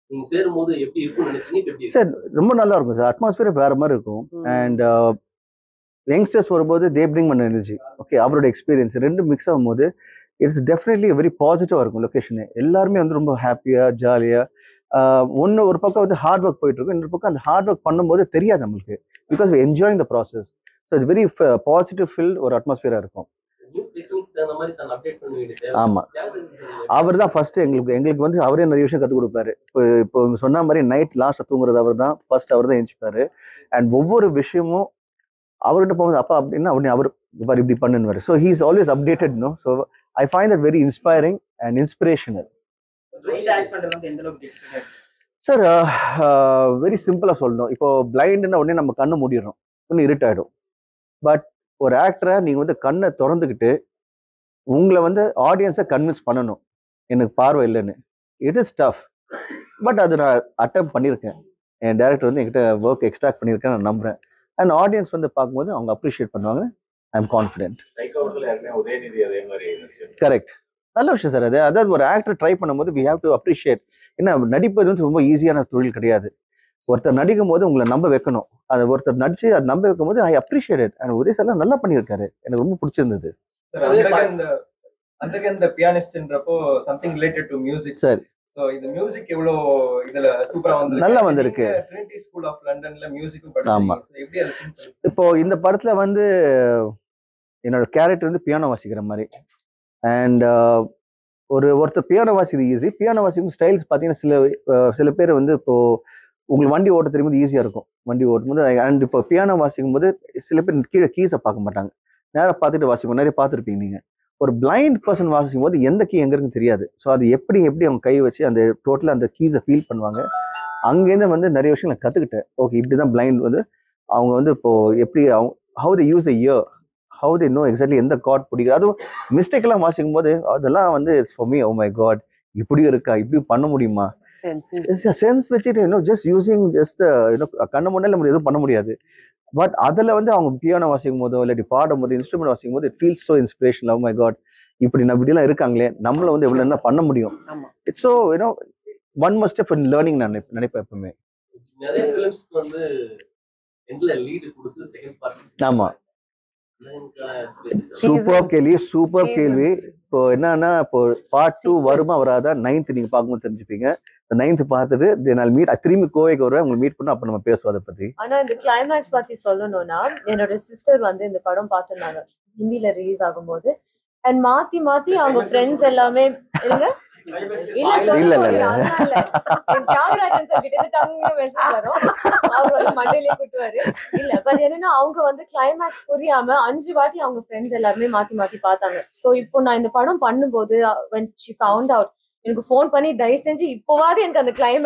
நீங்க சேரும்போது எப்படி இருக்கும்னு நினைச்சீங்க? இப்ப எப்படி சார் ரொம்ப நல்லா இருக்கும் சார். அட்மாஸ்பியர் வேற மாதிரி இருக்கும். அண்ட் யங்ஸ்டர்ஸ் வரும்போது தே பிரிங் பண்ண எனர்ஜி. ஓகே, அவரோட எக்ஸ்பீரியன்ஸ் ரெண்டும் மிக்ஸ் ஆகும்போது இட்ஸ் டெஃபினெட்லி வெரி பாசிட்டிவாக இருக்கும் லொக்கேஷனு. எல்லாருமே வந்து ரொம்ப ஹாப்பியாக ஜாலியாக ஒன்று ஒரு பக்கம் வந்து ஹார்ட் ஒர்க் போயிட்டு இருக்கும், இன்னொரு பக்கம் அந்த ஹார்ட் ஒர்க் பண்ணும்போது தெரியாது நம்மளுக்கு. Because we enjoying the process. So it's very positive field ஒரு அட்மாஸ்பியராக இருக்கும். ஆமா, அவர் தான் ஃபர்ஸ்ட் எங்களுக்கு வந்து அவரே நிறைய விஷயம் கற்றுக் கொடுப்பாரு. இப்போ சொன்ன மாதிரி நைட் லாஸ்ட் தூங்குறது அவர் தான் ஃபர்ஸ்ட், அவர் தான் எழுந்திப்பாரு. அண்ட் ஒவ்வொரு விஷயமும் அவர்கிட்ட போகும்போது அப்பா அப்படின்னா உடனே அவர் இப்படி பண்ணுவார். So he is always updated. No, so I find that very inspiring and inspirational. Sir very சிம்பிளாக சொல்லணும். இப்போ பிளைண்டுன்னா உடனே நம்ம கண்ணை மூடிடுறோம், ஒன்று இருட்டாயிடும். பட் ஒரு ஆக்டரை நீங்கள் வந்து கண்ணை திறந்துக்கிட்டு உங்களை வந்து ஆடியன்ஸை கன்வின்ஸ் பண்ணணும் எனக்கு பார்வை இல்லைன்னு. It is tough. பட் அது நான் அட்டம் பண்ணியிருக்கேன். என் டேரக்டர் வந்து என்கிட்ட ஒர்க் எக்ஸ்ட்ராக்ட் பண்ணியிருக்கேன் நான் நம்புறேன். அண்ட் ஆடியன்ஸ் வந்து பார்க்கும்போது அவங்க அப்ரிஷியேட் பண்ணுவாங்க. I am confident. கரெக்ட், நல்ல விஷயம் சார். அதாவது ஒரு ஆக்டர் ட்ரை பண்ணும்போது வி ஹேவ் டு அப்ரிஷியேட். ஏன்னா நடிப்பது வந்து ரொம்ப ஈஸியான தொழில் கிடையாது. ஒருத்தர் நடிக்கும் போது உங்களை நம்ப வைக்கணும். அதை ஒருத்தர் நடிச்சு அதை நம்ப வைக்கும் போது I appreciate it. And Uday sir நல்லா பண்ணியிருக்காரு, எனக்கு ரொம்ப பிடிச்சிருந்தது. அந்த பியானிஸ்ட்ன்றப்போ something related to music sir. So இந்த மியூசிக் எவ்வளோ இதுல சூப்பரா வந்திருக்கு, நல்லா வந்திருக்கு. ட்ரினிட்டி ஸ்கூல் ஆஃப் லண்டன்ல மியூசிக்கும் படிச்சீங்க. எப்படி அது இப்போ இந்த படத்துல வந்து என்னோட கேரக்டர் வந்து பியானோ வாசிக்கிற மாதிரி. அண்ட் ஒருத்தர் பியானோ வாசிக்கிறது ஈஸி. பியானோ வாசிக்கும் ஸ்டைல்ஸ் பார்த்தீங்கன்னா சில பேர் வந்து இப்போ உங்களுக்கு வண்டி ஓட்ட தெரியும்போது ஈஸியாக இருக்கும் வண்டி ஓட்டும் போது. அண்ட் இப்போ பியானோ வாசிக்கும் போது சில பேர் கீழே கீஸை பார்க்க மாட்டாங்க, நேராக பார்த்துட்டு வாசிக்கும். நிறைய பார்த்துருப்பீங்க நீங்கள். ஒரு பிளைண்ட் பர்சன் வாசிக்கும் போது எந்த கீ எங்கே இருக்குன்னு தெரியாது. ஸோ அது எப்படி அவங்க கை வச்சு அந்த டோட்டலாக அந்த கீஸை ஃபீல் பண்ணுவாங்க. அங்கேருந்து வந்து நிறைய விஷயங்களை கற்றுக்கிட்டேன். ஓகே, இப்படி தான் பிளைண்ட் வந்து அவங்க வந்து இப்போது எப்படி how they use a ear, how they know exactly எந்த கார்ட் பிடிக்குது. அதுவும் மிஸ்டேக்கெல்லாம் வாசிக்கும் போது அதெல்லாம் வந்து it's for me, oh my God, இப்படியும் இருக்கா, இப்படியும் பண்ண முடியுமா. சென்ஸ் வச்சுட்டு ஜஸ்ட் யூசிங் ஜஸ்ட் கண்ண முன்னாடி நம்ம எதுவும் பண்ண முடியாது. பட் அதில் வந்து அவங்க பியானோ வாசிக்கும் போதோ இல்லாட்டி பாடும் போது இன்ஸ்ட்ருமெண்ட் வாசிக்கும் போது it feels so inspiration. Oh my God, இப்படிலாம் இருக்காங்களே, நம்மள வந்து எவ்வளோ என்ன பண்ண முடியும். It's so one must of learning நான் நினைப்பேன் எப்பவுமே. நிறைய ஃபிலிம்ஸ்க்கு வந்து எண்ட்ல லீட் கொடுத்து செகண்ட் பார்ட். ஆமா, சூப்பர் கேள்வி. இப்போ என்னன்னா இப்போ பார்ட் 2 வருமா வராதா 9th நீங்க பார்க்கும்போது தெரிஞ்சுப்பீங்க. 9th பார்த்துட்டு திரும்பி கோவைக்கு வருவேன், உங்களை மீட் பண்ண, அப்ப நம்ம பேசுவோம் அதை பத்தி. ஆனா இந்த கிளைமேக்ஸ் பத்தி சொல்லணும்னா, என்னோட சிஸ்டர் வந்து இந்த படம் பார்த்திருந்தாங்க ஹிந்தில ரிலீஸ் ஆகும்போது. அண்ட் மாத்தி அவங்க ஃப்ரெண்ட்ஸ் எல்லாமே இருங்க அவங்க வந்து கிளைமேக்ஸ் புரியாம 5 வாட்டி அவங்க ஃப்ரெண்ட்ஸ் எல்லாருமே மாத்தி பார்த்தாங்க. சோ இப்போ நான் இந்த படம் பண்ணும்போது when she found out எனக்கு போன் பண்ணி தயவு செஞ்சு இப்போவாது எனக்கு அந்த கிளைமேக்ஸ்